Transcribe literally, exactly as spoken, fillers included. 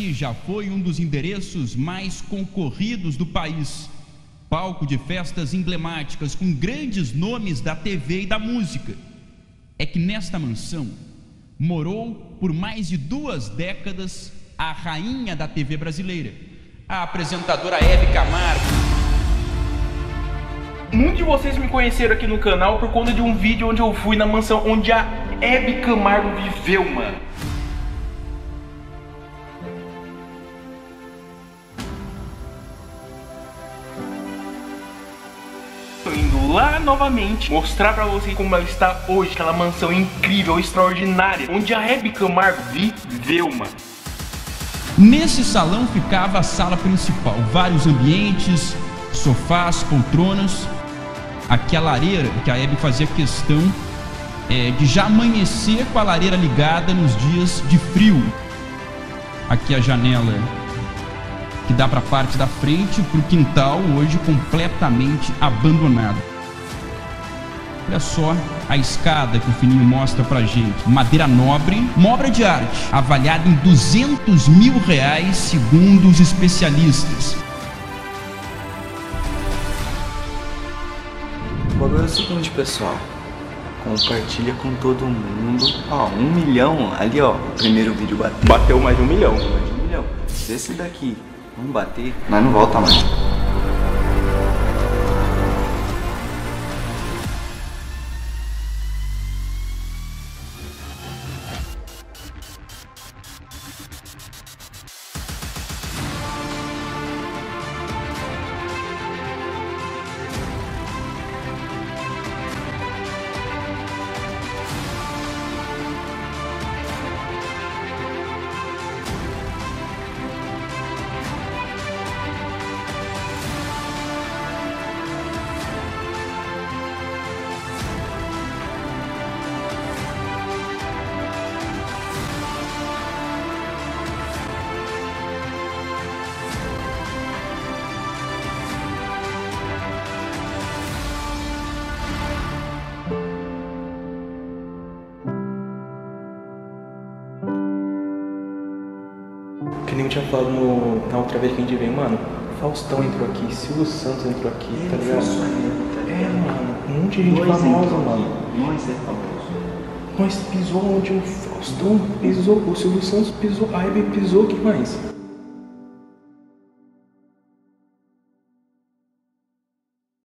aqui já foi um dos endereços mais concorridos do país, palco de festas emblemáticas com grandes nomes da T V e da música. É que nesta mansão morou por mais de duas décadas a rainha da T V brasileira, a apresentadora Hebe Camargo. Muitos de vocês me conheceram aqui no canal por conta de um vídeo onde eu fui na mansão onde a Hebe Camargo viveu, mano. Tô indo lá novamente mostrar pra vocês como ela está hoje, aquela mansão incrível, extraordinária, onde a Hebe Camargo viveu, mano. Nesse salão ficava a sala principal, vários ambientes, sofás, poltronas. Aqui a lareira, que a Hebe fazia questão é, de já amanhecer com a lareira ligada nos dias de frio. Aqui a janela que dá para a parte da frente, para o quintal, hoje completamente abandonado. Olha só a escada que o Fininho mostra pra gente. Madeira nobre, uma obra de arte, avaliada em duzentos mil reais, segundo os especialistas. Agora é o seguinte, pessoal, compartilha com todo mundo. Ó, um milhão ali, ó, o primeiro vídeo bateu. Bateu mais de um milhão. Mais de um milhão. Se esse daqui não bater, nós não volta mais. Que nem eu tinha falado no, na outra vez que a gente veio, mano. Faustão entrou aqui, Silvio Santos entrou aqui, é, tá ligado? É, mano, um monte de gente Nós famosa, mano. Nós é famoso. Nós pisou onde o Faustão pisou, o Silvio Santos pisou, a Hebe pisou, o que mais?